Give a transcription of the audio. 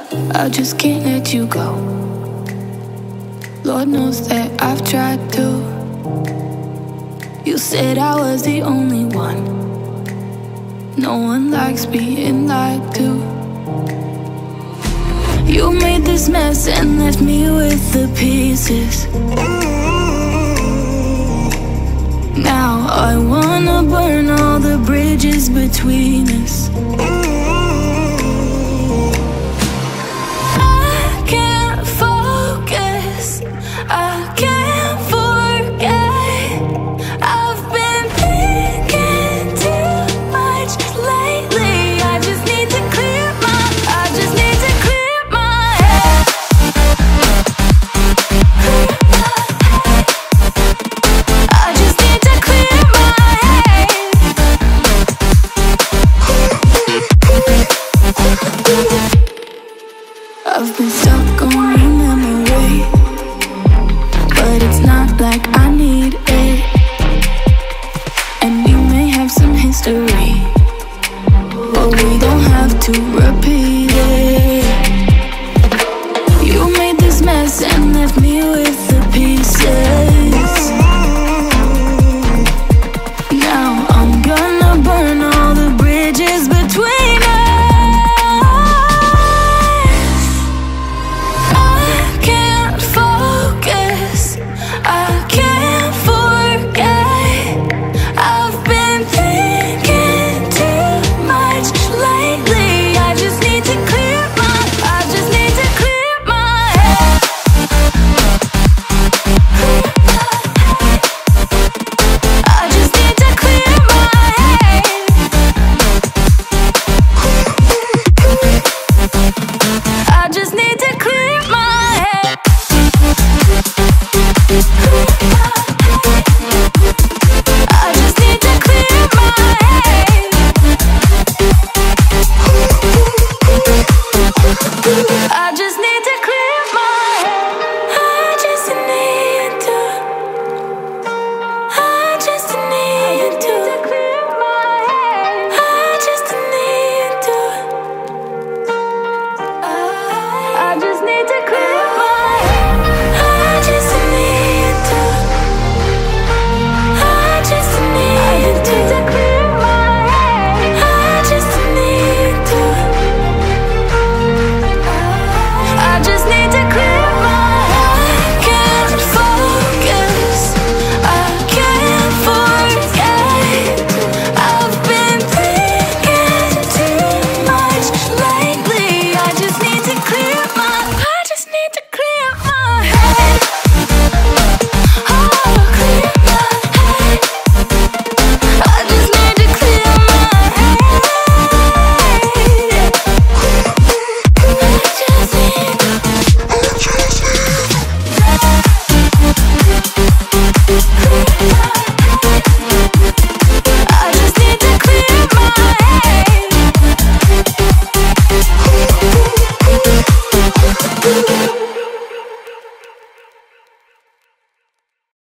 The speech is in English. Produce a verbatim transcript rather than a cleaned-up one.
I just can't let you go. Lord knows that I've tried to. You said I was the only one. No one likes being lied to. You made this mess and left me with the pieces. Now I wanna burn all the bridges between us. I can't focus, I can't forget. I've been thinking too much lately. I just need to clear my, I just need to clear my head. Clear my head. I just need to clear my head. I've been stuck on your memory, but it's not like I need it. And you may have some history.